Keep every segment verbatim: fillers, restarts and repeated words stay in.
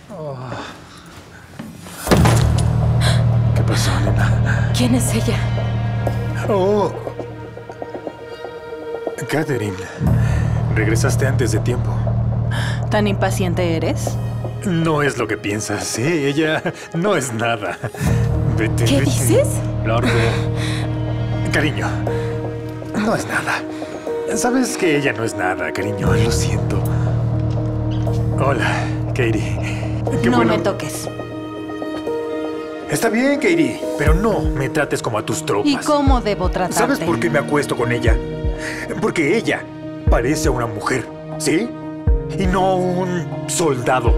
Oh. ¿Qué pasó, nena? ¿Quién es ella? Oh. Catherine, regresaste antes de tiempo. ¿Tan impaciente eres? No es lo que piensas, sí. Ella no es nada. Vete, ¿Qué vete. dices? Largo. Cariño, no es nada. Sabes que ella no es nada, cariño. Lo siento. Hola, Katie. Qué no bueno. me toques. Está bien, Katie, pero no me trates como a tus tropas. ¿Y cómo debo tratarte? ¿Sabes por qué me acuesto con ella? Porque ella parece una mujer, ¿sí? Y no un soldado.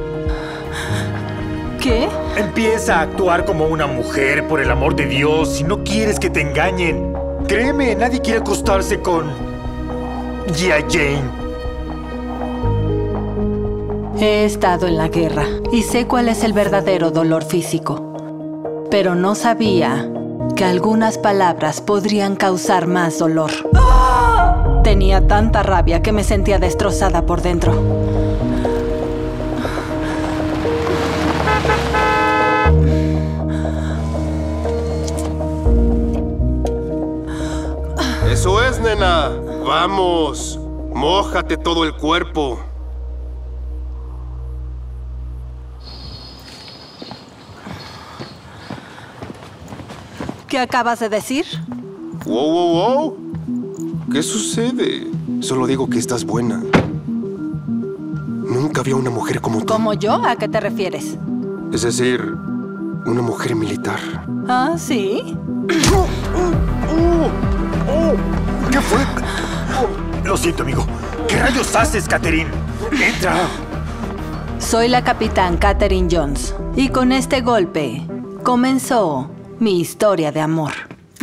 ¿Qué? Empieza a actuar como una mujer, por el amor de Dios, si no quieres que te engañen. Créeme, nadie quiere acostarse con G I Jane. He estado en la guerra y sé cuál es el verdadero dolor físico. Pero no sabía que algunas palabras podrían causar más dolor. ¡Ah! Tenía tanta rabia que me sentía destrozada por dentro. Eso es, nena. Vamos. Mójate todo el cuerpo. ¿Qué acabas de decir? Wow, wow, wow. ¿Qué sucede? Solo digo que estás buena. Nunca vi a una mujer como tú. ¿Como yo? ¿A qué te refieres? Es decir, una mujer militar. ¿Ah, sí? Oh, oh, oh. ¿Qué fue? Oh, lo siento, amigo. ¿Qué rayos haces, Catherine? Entra. Soy la capitán Catherine Jones. Y con este golpe comenzó mi historia de amor.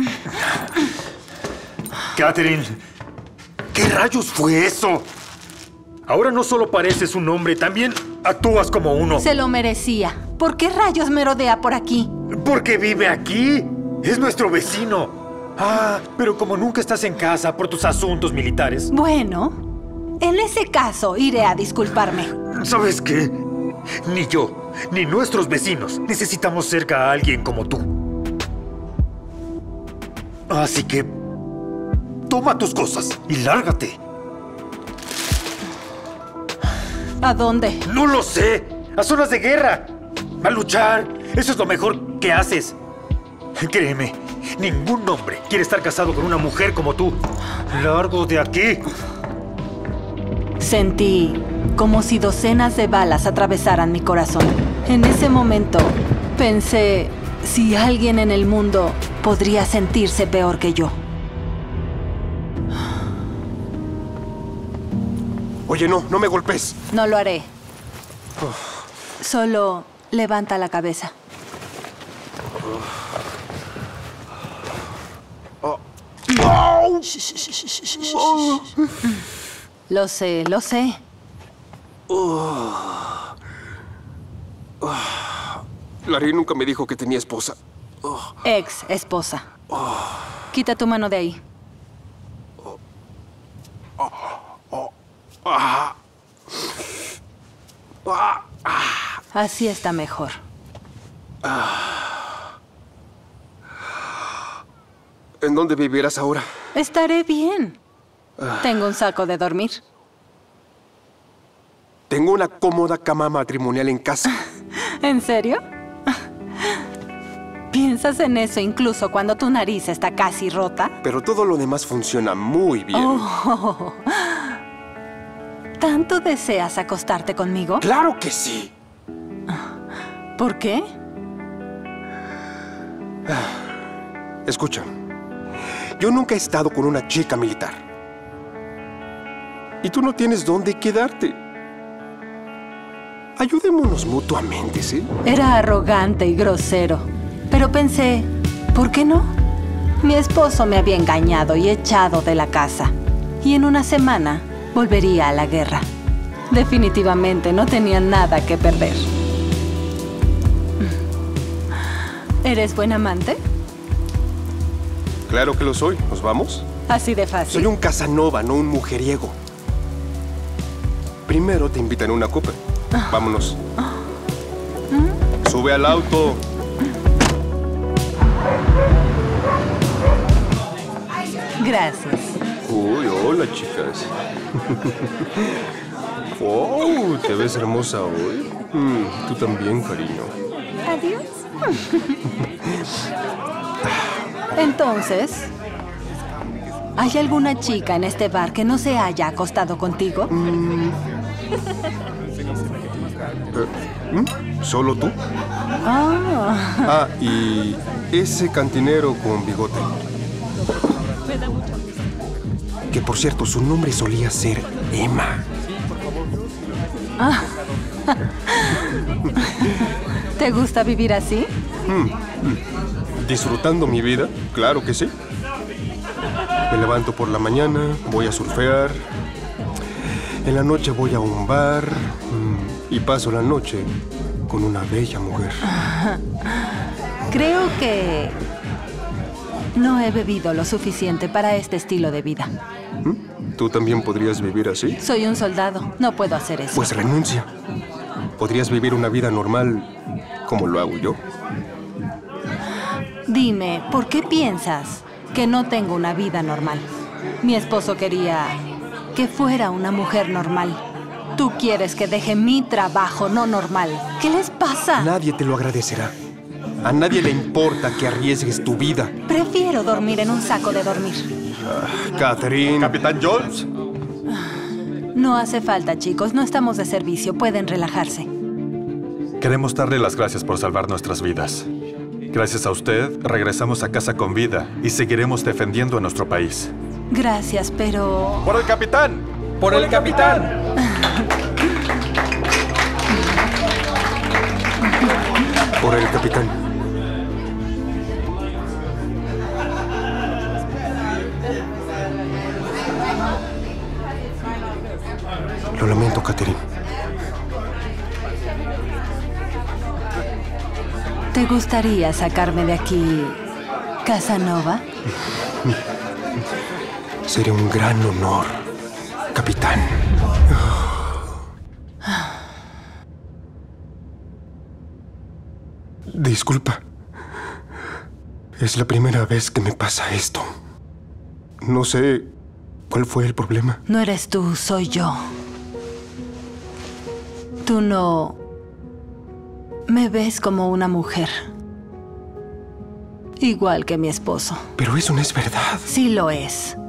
Catherine, ¿qué rayos fue eso? Ahora no solo pareces un hombre, también actúas como uno. Se lo merecía. ¿Por qué rayos merodea por aquí? Porque vive aquí. Es nuestro vecino. Ah, pero como nunca estás en casa por tus asuntos militares. Bueno, en ese caso iré a disculparme. ¿Sabes qué? Ni yo, ni nuestros vecinos necesitamos cerca a alguien como tú. Así que toma tus cosas y lárgate. ¿A dónde? No lo sé. A zonas de guerra. A luchar. Eso es lo mejor que haces. Créeme, ningún hombre quiere estar casado con una mujer como tú. Largo de aquí. Sentí como si docenas de balas atravesaran mi corazón. En ese momento pensé si alguien en el mundo podría sentirse peor que yo. Oye, no, no me golpes. No lo haré. Solo levanta la cabeza. Shh, shh, shh, shh, shh, shh. Lo sé, lo sé. Larry nunca me dijo que tenía esposa. Ex esposa. Quita tu mano de ahí. Así está mejor. ¿En dónde vivirás ahora? Estaré bien. Tengo un saco de dormir. Tengo una cómoda cama matrimonial en casa. ¿En serio? ¿Piensas en eso incluso cuando tu nariz está casi rota? Pero todo lo demás funciona muy bien. Oh. ¿Tanto deseas acostarte conmigo? ¡Claro que sí! ¿Por qué? Escucha, yo nunca he estado con una chica militar. Y tú no tienes dónde quedarte. Ayudémonos mutuamente, ¿sí? Era arrogante y grosero. Pero pensé, ¿por qué no? Mi esposo me había engañado y echado de la casa. Y en una semana volvería a la guerra. Definitivamente no tenía nada que perder. ¿Eres buen amante? Claro que lo soy. ¿Nos vamos? Así de fácil. Soy un Casanova, no un mujeriego. Primero te invitan a una copa. Vámonos. Sube al auto. Gracias. Uy, hola, chicas. Wow, te ves hermosa hoy. Mm, tú también, cariño. Adiós. Entonces, ¿hay alguna chica en este bar que no se haya acostado contigo? Mm. Eh, ¿mm? ¿Solo tú? Ah. Ah, y ese cantinero con bigote. Que por cierto, su nombre solía ser Emma. Ah. ¿Te gusta vivir así? Mm, mm. ¿Disfrutando mi vida? Claro que sí. Me levanto por la mañana, voy a surfear. En la noche voy a un bar mm, y paso la noche con una bella mujer. Creo que no he bebido lo suficiente para este estilo de vida. ¿Mm? ¿Tú también podrías vivir así? Soy un soldado, no puedo hacer eso. Pues renuncia. Podrías vivir una vida normal como lo hago yo. Dime, ¿por qué piensas que no tengo una vida normal? Mi esposo quería que fuera una mujer normal. Tú quieres que deje mi trabajo no normal. ¿Qué les pasa? Nadie te lo agradecerá. A nadie le importa que arriesgues tu vida. Prefiero dormir en un saco de dormir. Uh, Catherine. Capitán Jones. No hace falta, chicos. No estamos de servicio. Pueden relajarse. Queremos darle las gracias por salvar nuestras vidas. Gracias a usted, regresamos a casa con vida y seguiremos defendiendo a nuestro país. Gracias, pero... ¡Por el capitán! ¡Por el capitán! Por el capitán. Lo lamento, Catherine. ¿Te gustaría sacarme de aquí, Casanova? Sería un gran honor, capitán. Disculpa. Es la primera vez que me pasa esto. No sé cuál fue el problema. No eres tú, soy yo. Tú no me ves como una mujer. Igual que mi esposo. Pero eso no es verdad. Sí lo es.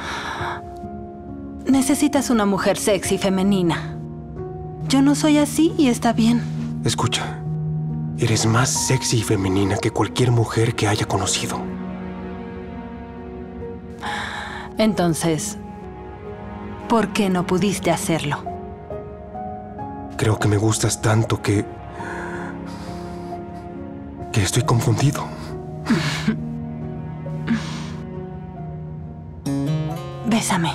Necesitas una mujer sexy, femenina. Yo no soy así y está bien. Escucha. Eres más sexy y femenina que cualquier mujer que haya conocido. Entonces, ¿por qué no pudiste hacerlo? Creo que me gustas tanto que... que estoy confundido. Bésame.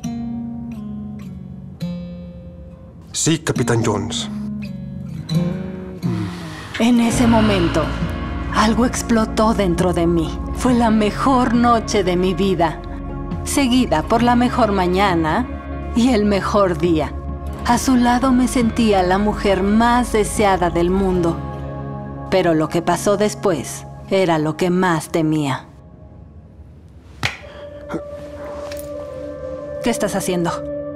Sí, Capitán Jones. En ese momento, algo explotó dentro de mí. Fue la mejor noche de mi vida, seguida por la mejor mañana y el mejor día. A su lado me sentía la mujer más deseada del mundo. Pero lo que pasó después era lo que más temía. ¿Qué estás haciendo?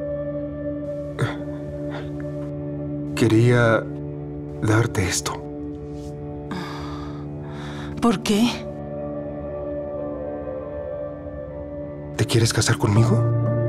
Quería darte esto. ¿Por qué? ¿Te quieres casar conmigo?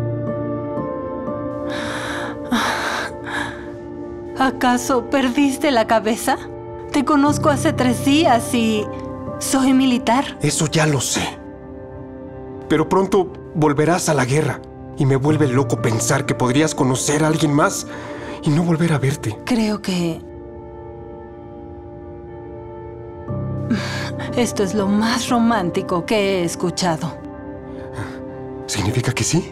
¿Acaso perdiste la cabeza? Te conozco hace tres días y soy militar. Eso ya lo sé. Pero pronto volverás a la guerra y me vuelve loco pensar que podrías conocer a alguien más y no volver a verte. Creo que esto es lo más romántico que he escuchado. ¿Significa que sí?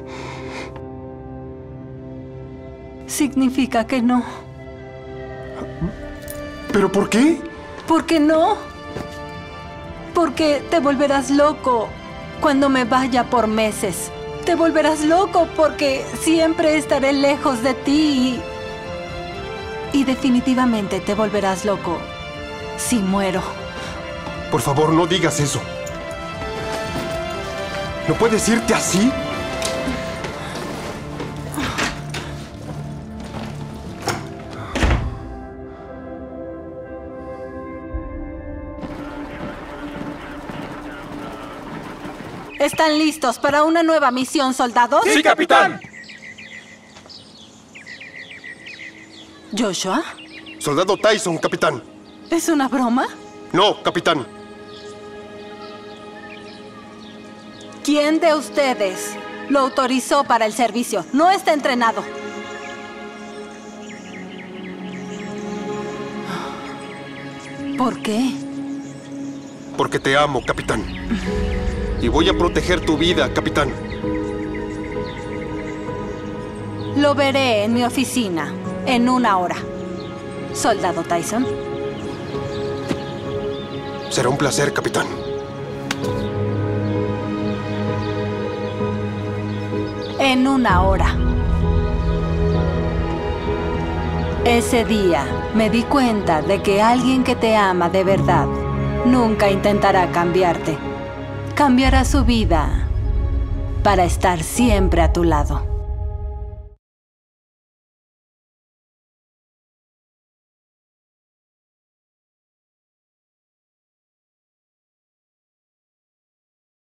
Significa que no. ¿Pero por qué? ¿Por qué no? Porque te volverás loco cuando me vaya por meses. Te volverás loco porque siempre estaré lejos de ti. Y, y definitivamente te volverás loco si muero. Por favor, no digas eso. ¿No puedes irte así? ¿Están listos para una nueva misión, soldados? ¡Sí, capitán! ¿Joshua? Soldado Tyson, capitán. ¿Es una broma? No, capitán. ¿Quién de ustedes lo autorizó para el servicio? No está entrenado. ¿Por qué? Porque te amo, capitán. Y voy a proteger tu vida, capitán. Lo veré en mi oficina en una hora. Soldado Tyson. Será un placer, capitán. En una hora. Ese día me di cuenta de que alguien que te ama de verdad nunca intentará cambiarte. Cambiará su vida para estar siempre a tu lado.